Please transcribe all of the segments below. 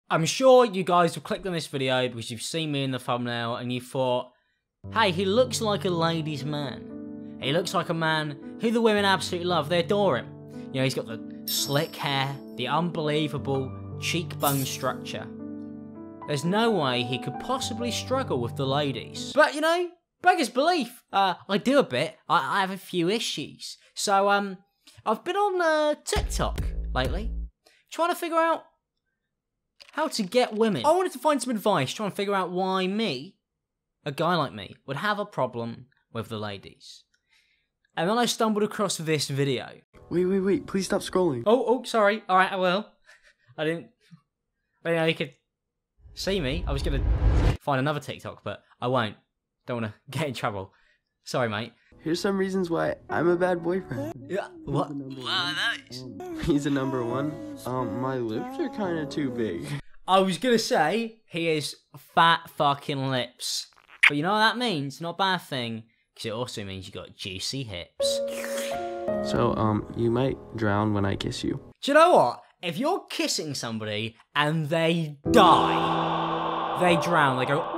I'm sure you guys have clicked on this video because you've seen me in the thumbnail and you thought, hey, he looks like a ladies' man. He looks like a man who the women absolutely love. They adore him. You know, he's got the slick hair, the unbelievable cheekbone structure. There's no way he could possibly struggle with the ladies. But, you know, beggars belief. I do a bit. I have a few issues. So, I've been on TikTok lately, trying to figure out how to get women. I wanted to find some advice, trying to figure out why me, a guy like me, would have a problem with the ladies. And then I stumbled across this video. Wait, please stop scrolling. Oh, sorry. Alright, I will. I didn't know you could see me. I was gonna find another TikTok, but I won't. Don't wanna get in trouble. Sorry, mate. Here's some reasons why I'm a bad boyfriend. Yeah, what are those? Reason number one, my lips are kinda too big. I was gonna say, he is fat fucking lips. But you know what that means? Not a bad thing. Because it also means you got juicy hips. So, you might drown when I kiss you. Do you know what? If you're kissing somebody and they die, they drown, they go...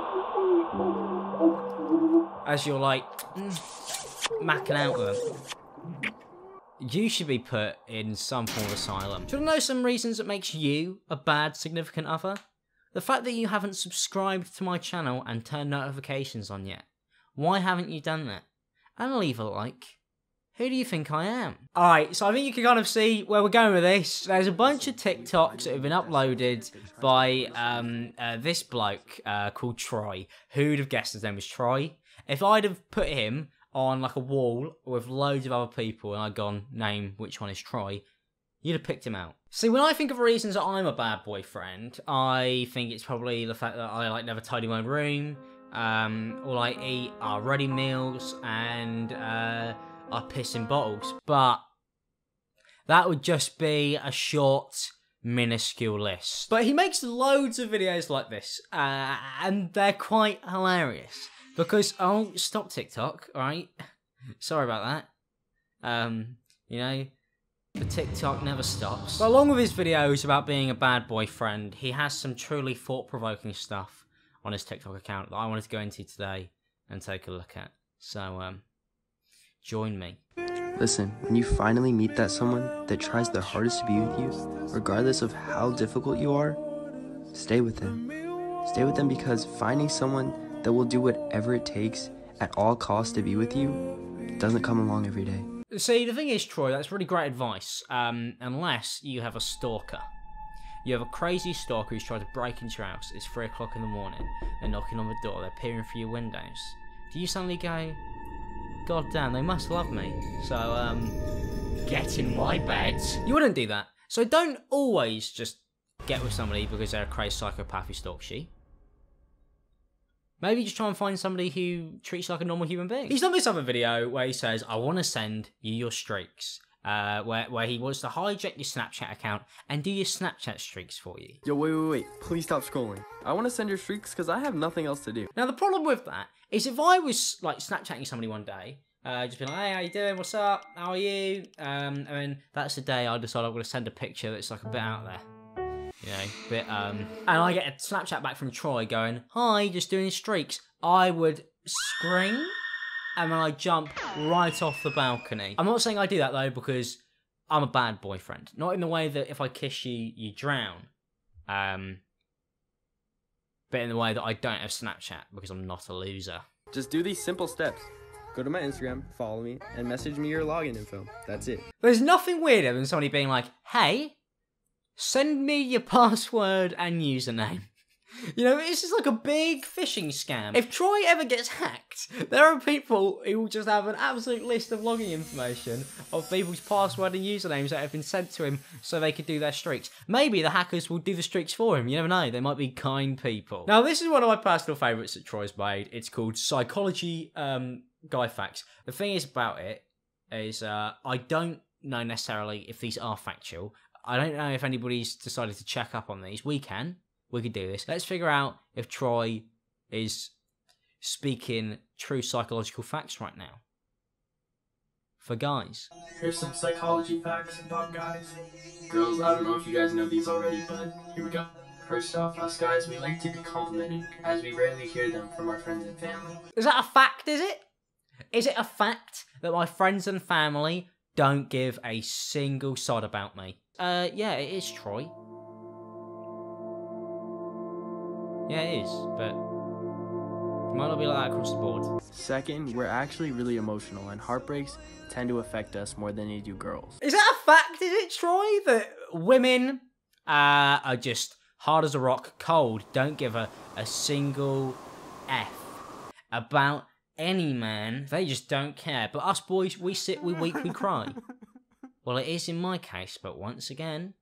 as you're like... macking out with them. You should be put in some form of asylum. Do you want to know some reasons that makes you a bad significant other? The fact that you haven't subscribed to my channel and turned notifications on yet. Why haven't you done that? And leave a like. Who do you think I am? Alright, so I think you can kind of see where we're going with this. There's a bunch of TikToks that have been uploaded by this bloke called Troy. Who'd have guessed his name was Troy? If I'd have put him on like a wall with loads of other people and I'd gone, name which one is Troy, you'd have picked him out. See, when I think of reasons that I'm a bad boyfriend, I think it's probably the fact that I like never tidy my room, all I eat are ready meals, and I piss in bottles. But that would just be a short, minuscule list. But he makes loads of videos like this, and they're quite hilarious. Because, oh, stop TikTok, alright? Sorry about that. You know, the TikTok never stops. But along with his videos about being a bad boyfriend, he has some truly thought-provoking stuff on his TikTok account that I wanted to go into today and take a look at. So, join me. Listen, when you finally meet that someone that tries their hardest to be with you, regardless of how difficult you are, stay with them. Stay with them because finding someone that will do whatever it takes at all costs to be with you doesn't come along every day. See, the thing is, Troy, that's really great advice, unless you have a stalker. You have a crazy stalker who's trying to break into your house. It's 3 o'clock in the morning. They're knocking on the door. They're peering through your windows. Do you suddenly go, God damn, they must love me. So, get in my bed. You wouldn't do that. So don't always just get with somebody because they're a crazy psychopath who stalks you. Maybe just try and find somebody who treats you like a normal human being. He's done this other video where he says, I want to send you your streaks. Where he wants to hijack your Snapchat account and do your Snapchat streaks for you. Yo, wait. Please stop scrolling. I want to send your streaks because I have nothing else to do. Now, the problem with that is if I was, like, Snapchatting somebody one day, just being like, hey, how you doing? What's up? How are you? And then that's the day I decide I'm going to send a picture that's, like, a bit out there. You know, and I get a Snapchat back from Troy going, hi, just doing streaks. I would scream, and then I jump right off the balcony. I'm not saying I do that, though, because I'm a bad boyfriend. Not in the way that if I kiss you, you drown. But in the way that I don't have Snapchat, because I'm not a loser. Just do these simple steps. Go to my Instagram, follow me, and message me your login info. That's it. There's nothing weirder than somebody being like, hey, send me your password and username. You know, it's just like a big phishing scam. If Troy ever gets hacked, there are people who will just have an absolute list of login information of people's password and usernames that have been sent to him so they could do their streaks. Maybe the hackers will do the streaks for him. You never know. They might be kind people. Now, this is one of my personal favourites that Troy's made. It's called Psychology Guy Facts. The thing is about it is I don't know necessarily if these are factual. I don't know if anybody's decided to check up on these. We could do this. Let's figure out if Troy is speaking true psychological facts right now. For guys. Here's some psychology facts about guys. Girls, I don't know if you guys know these already, but here we go. First off, us guys, we like to be complimented as we rarely hear them from our friends and family. Is that a fact, is it? Is it a fact that my friends and family don't give a single sod about me? Yeah, it is, Troy. Yeah, it is, but it might not be like that across the board. Second, we're actually really emotional, and heartbreaks tend to affect us more than they do girls. Is that a fact, is it, Troy? That women are just hard as a rock, cold, don't give a single F about any man. They just don't care. But us boys, we sit, we weep, we cry. Well, it is in my case, but once again,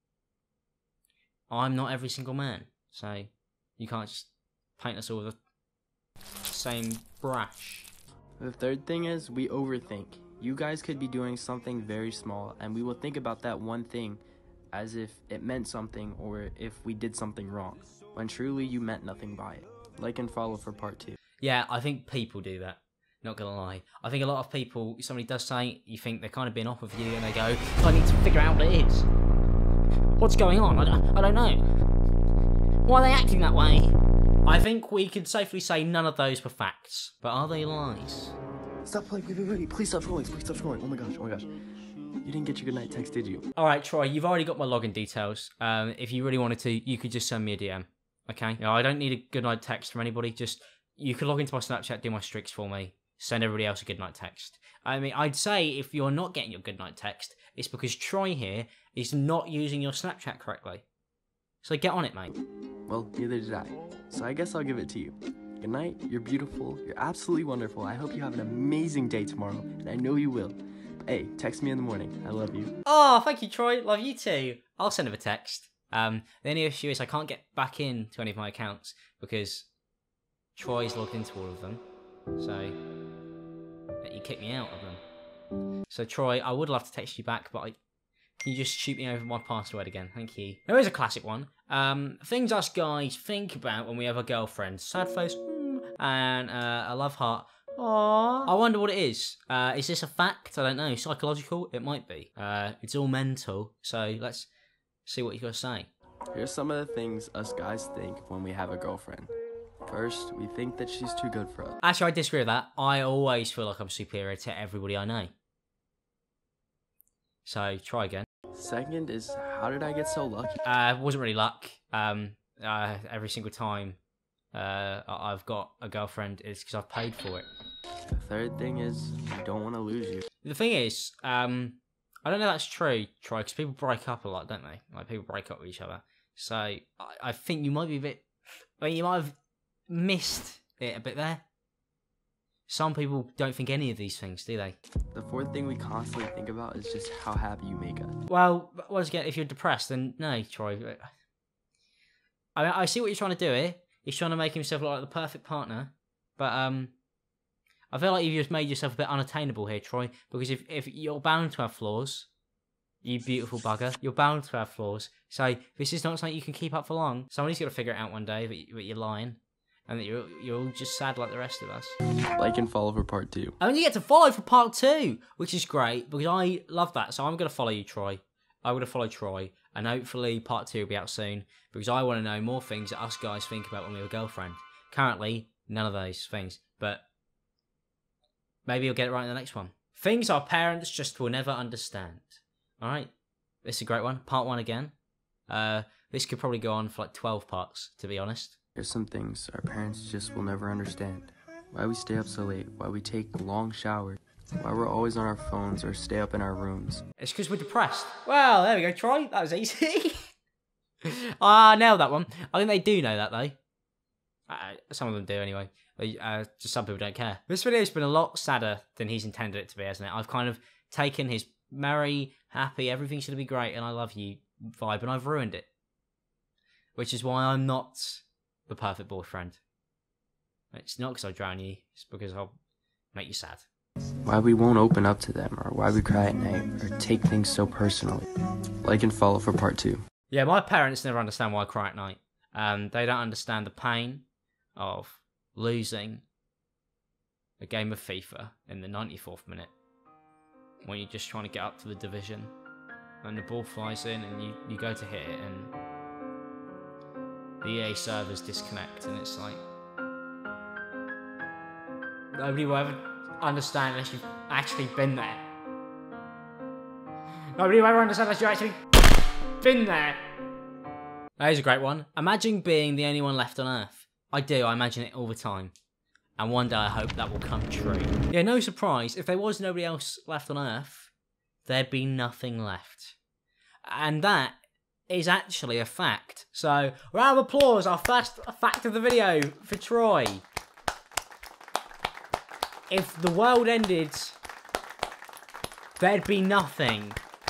I'm not every single man. So you can't just paint us all with the same brush. The third thing is we overthink. You guys could be doing something very small, and we will think about that one thing as if it meant something or if we did something wrong, when truly you meant nothing by it. Like and follow for part 2. Yeah, I think people do that. Not gonna lie. I think a lot of people, somebody does say, you think they're kind of being off with you, and they go, I need to figure out what it is. What's going on? I don't know. Why are they acting that way? I think we could safely say none of those were facts, but are they lies? Stop playing, wait, please stop scrolling, oh my gosh. You didn't get your goodnight text, did you? Alright, Troy, you've already got my login details. If you really wanted to, you could just send me a DM, okay? I don't need a goodnight text from anybody, just, you could log into my Snapchat, do my streaks for me, send everybody else a goodnight text. I mean, I'd say if you're not getting your goodnight text, it's because Troy here is not using your Snapchat correctly. So get on it, mate. Well, neither did I. So I guess I'll give it to you. Good night, you're beautiful, you're absolutely wonderful. I hope you have an amazing day tomorrow, and I know you will. But hey, text me in the morning. I love you. Oh, thank you, Troy. Love you too. I'll send him a text. The only issue is I can't get back into any of my accounts because Troy's logged into all of them. So you kicked me out of them. So Troy, I would love to text you back, but can you just shoot me over my password again? Thank you. There is a classic one. Things us guys think about when we have a girlfriend. Sad face, and a love heart. Aww. I wonder what it is. Is this a fact? I don't know. Psychological? It might be. It's all mental. So let's see what you got to say. Here's some of the things us guys think when we have a girlfriend. First, we think that she's too good for us. Actually, I disagree with that. I always feel like I'm superior to everybody I know. So try again. Second is, how did I get so lucky? It wasn't really luck. Every single time I've got a girlfriend, it's because I've paid for it. The third thing is, we don't want to lose you. The thing is, I don't know if that's true, Troy, because people break up a lot, don't they? Like, people break up with each other. So, I think you might be a bit... I mean, you might have missed it a bit there. Some people don't think any of these things, do they? The fourth thing we constantly think about is just how happy you make us. Well, once again, if you're depressed, then no, Troy. I mean, I see what you're trying to do here. He's trying to make himself look like the perfect partner. But, I feel like you've just made yourself a bit unattainable here, Troy. Because if you're bound to have flaws, you beautiful bugger, you're bound to have flaws. So, this is not something you can keep up for long. Somebody's got to figure it out one day that you're lying. And that you're all just sad like the rest of us. Like and follow for part 2. And then you get to follow for part 2, which is great, because I love that. So I'm going to follow you, Troy. I'm going to follow Troy. And hopefully part 2 will be out soon, because I want to know more things that us guys think about when we have a girlfriend. Currently, none of those things. But maybe you'll get it right in the next one. Things our parents just will never understand. Alright? This is a great one. Part 1 again. This could probably go on for like 12 parts, to be honest. There's some things our parents just will never understand. Why we stay up so late, why we take long showers, why we're always on our phones or stay up in our rooms. It's because we're depressed. Well, there we go, Troy. That was easy. Nailed that one. I think they do know that, though. Some of them do, anyway. Just some people don't care. This video's been a lot sadder than he's intended it to be, hasn't it? I've kind of taken his merry, happy, everything's going to be great and I love you vibe, and I've ruined it. Which is why I'm not the perfect boyfriend. It's not because I'll drown you, it's because I'll make you sad. Why we won't open up to them, or why we cry at night, or take things so personally. Like and follow for part 2. Yeah, my parents never understand why I cry at night. They don't understand the pain of losing a game of FIFA in the 94th minute, when you're just trying to get up to the division, and the ball flies in, and you go to hit it, and the EA servers disconnect, and it's like nobody will ever understand unless you've actually been there. Nobody will ever understand unless you've actually been there. That is a great one. Imagine being the only one left on Earth. I do, I imagine it all the time. And one day I hope that will come true. Yeah, no surprise, if there was nobody else left on Earth, there'd be nothing left. And that is actually a fact. So, round of applause, our first fact of the video for Troy. If the world ended, there'd be nothing.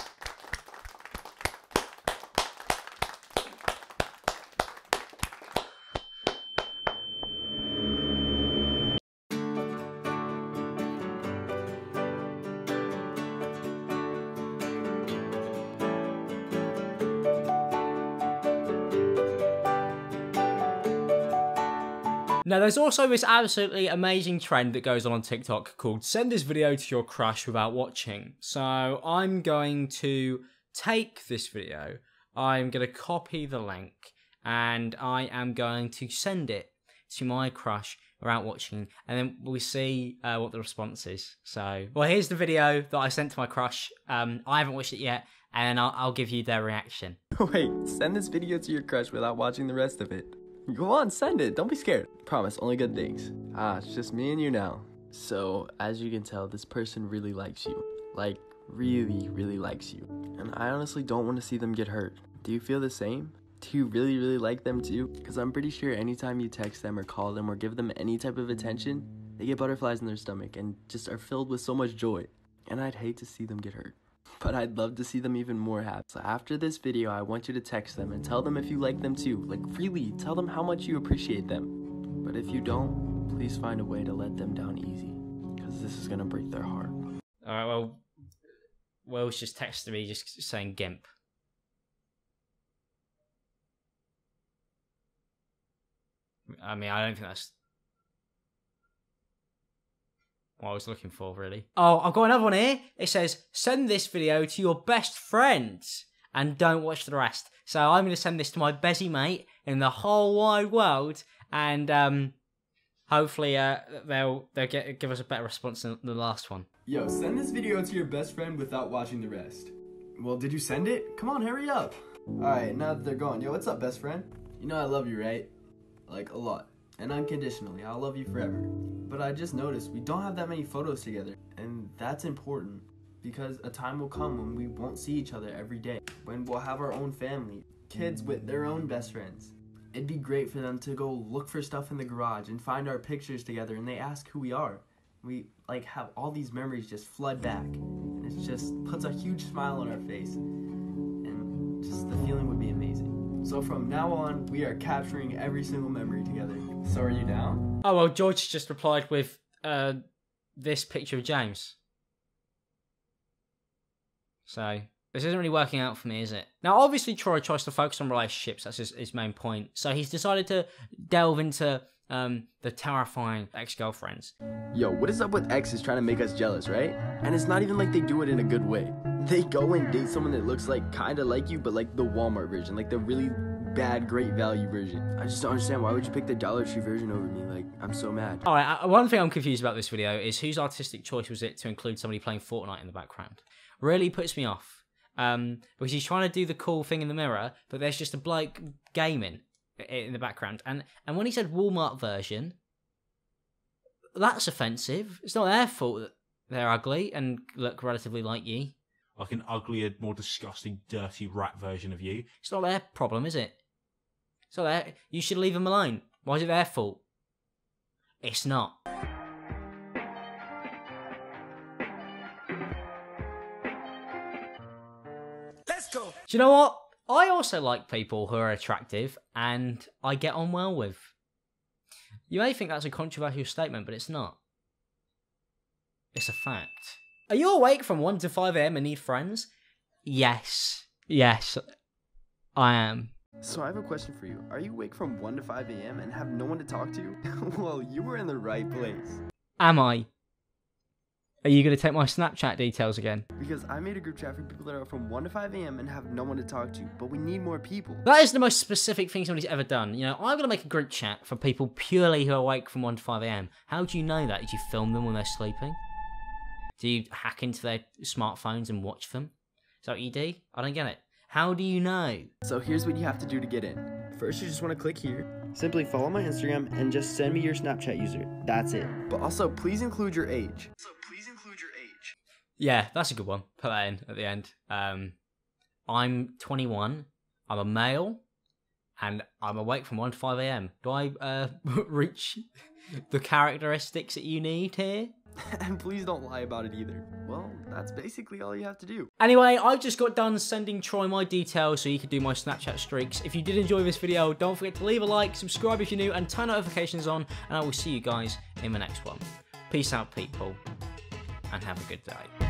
Now, there's also this absolutely amazing trend that goes on TikTok called send this video to your crush without watching. So I'm going to take this video, I'm going to copy the link, and I am going to send it to my crush without watching, and then we'll see what the response is. So, well, here's the video that I sent to my crush. I haven't watched it yet, and I'll give you their reaction. Wait, send this video to your crush without watching the rest of it. Go on, send it. Don't be scared. Promise, only good things. It's just me and you now. So, as you can tell, this person really likes you. Like, really, really likes you. And I honestly don't want to see them get hurt. Do you feel the same? Do you really, really like them too? Because I'm pretty sure anytime you text them or call them or give them any type of attention, they get butterflies in their stomach and just are filled with so much joy. And I'd hate to see them get hurt. But I'd love to see them even more happy. So after this video, I want you to text them and tell them if you like them too. Like, really, tell them how much you appreciate them. But if you don't, please find a way to let them down easy, because this is gonna break their heart. Alright, well, Will's just texted me just saying GIMP. I mean, I don't think that's what I was looking for, really. Oh, I've got another one here. It says, send this video to your best friends and don't watch the rest. So I'm going to send this to my bestie mate in the whole wide world, and hopefully they'll give us a better response than the last one. Yo, send this video to your best friend without watching the rest. Well, did you send it? Come on, hurry up. Alright, now that they're gone. Yo, what's up, best friend? You know I love you, right? Like, a lot. And unconditionally. I'll love you forever. But I just noticed we don't have that many photos together. And that's important. Because a time will come when we won't see each other every day. When we'll have our own family. Kids with their own best friends. It'd be great for them to go look for stuff in the garage and find our pictures together and they ask who we are. We, like, have all these memories just flood back. And it just puts a huge smile on our face. And just the feeling would be amazing. So from now on, we are capturing every single memory together. So are you down? Oh, well, George just replied with this picture of James. So, this isn't really working out for me, is it? Now, obviously, Troy tries to focus on relationships. That's his main point. So he's decided to delve into the terrifying ex-girlfriends. Yo, what is up with exes trying to make us jealous, right? And it's not even like they do it in a good way. They go and date someone that looks like kinda like you, but like the Walmart version, like the really bad, great value version. I just don't understand, why would you pick the Dollar Tree version over me? Like, I'm so mad. Alright, one thing I'm confused about this video is whose artistic choice was it to include somebody playing Fortnite in the background? Really puts me off. Because he's trying to do the cool thing in the mirror, but there's just a bloke gaming in the background. And when he said Walmart version, that's offensive. It's not their fault that they're ugly and look relatively like you. Like an uglier, more disgusting, dirty rat version of you. It's not their problem, is it? It's not their... You should leave them alone. Why is it their fault? It's not. Let's go. Do you know what? I also like people who are attractive and I get on well with. You may think that's a controversial statement, but it's not. It's a fact. Are you awake from 1 to 5 AM and need friends? Yes. Yes, I am. So I have a question for you. Are you awake from 1 to 5 a.m. and have no one to talk to? Well, you were in the right place. Am I? Are you going to take my Snapchat details again? Because I made a group chat for people that are up from 1 to 5 a.m. and have no one to talk to, but we need more people. That is the most specific thing somebody's ever done. You know, I'm going to make a group chat for people purely who are awake from 1 to 5 a.m. How do you know that? Did you film them when they're sleeping? Do you hack into their smartphones and watch them? Is that what you do? I don't get it. How do you know? So here's what you have to do to get in. First, you just want to click here. Simply follow my Instagram and just send me your Snapchat user. That's it. But also, please include your age. Yeah, that's a good one. Put that in at the end. I'm 21. I'm a male. And I'm awake from 1 to 5 a.m. Do I reach the characteristics that you need here? And please don't lie about it either. Well, that's basically all you have to do. Anyway, I just got done sending Troy my details so you could do my Snapchat streaks. If you did enjoy this video, don't forget to leave a like, subscribe if you're new, and turn notifications on, and I will see you guys in the next one. Peace out, people, and have a good day.